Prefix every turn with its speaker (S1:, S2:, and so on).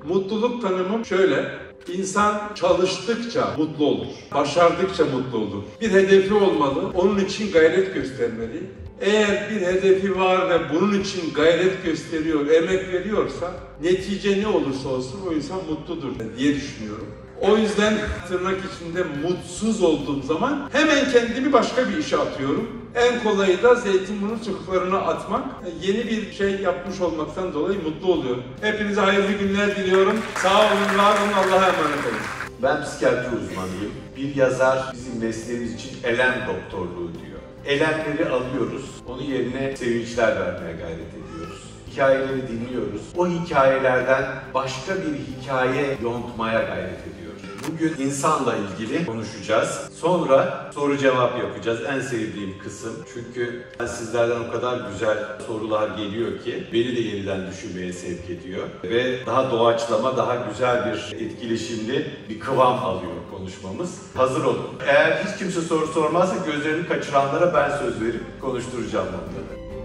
S1: Mutluluk tanımım şöyle: İnsan çalıştıkça mutlu olur, başardıkça mutlu olur. Bir hedefi olmalı, onun için gayret göstermeli. Eğer bir hedefi var ve bunun için gayret gösteriyor, emek veriyorsa, netice ne olursa olsun o insan mutludur diye düşünüyorum. O yüzden tırnak içinde mutsuz olduğum zaman hemen kendimi başka bir işe atıyorum. En kolayı da Zeytinburnu sokaklarına atmak. Yeni bir şey yapmış olmaktan dolayı mutlu oluyorum. Hepinize hayırlı günler diliyorum. Sağ olun, var olun, Allah'a emanet olun.
S2: Ben psikiyatri uzmanıyım. Bir yazar bizim mesleğimiz için elem doktorluğu diyor. Elemleri alıyoruz, onun yerine sevinçler vermeye gayret ediyoruz. Hikayeleri dinliyoruz. O hikayelerden başka bir hikaye yontmaya gayret ediyoruz. Bugün insanla ilgili konuşacağız. Sonra soru cevap yapacağız. En sevdiğim kısım. Çünkü sizlerden o kadar güzel sorular geliyor ki beni de yeniden düşünmeye sevk ediyor. Ve daha doğaçlama, daha güzel bir etkileşimli bir kıvam alıyor konuşmamız. Hazır olun. Eğer hiç kimse soru sormazsa gözlerini kaçıranlara ben söz verip konuşturacağım onları.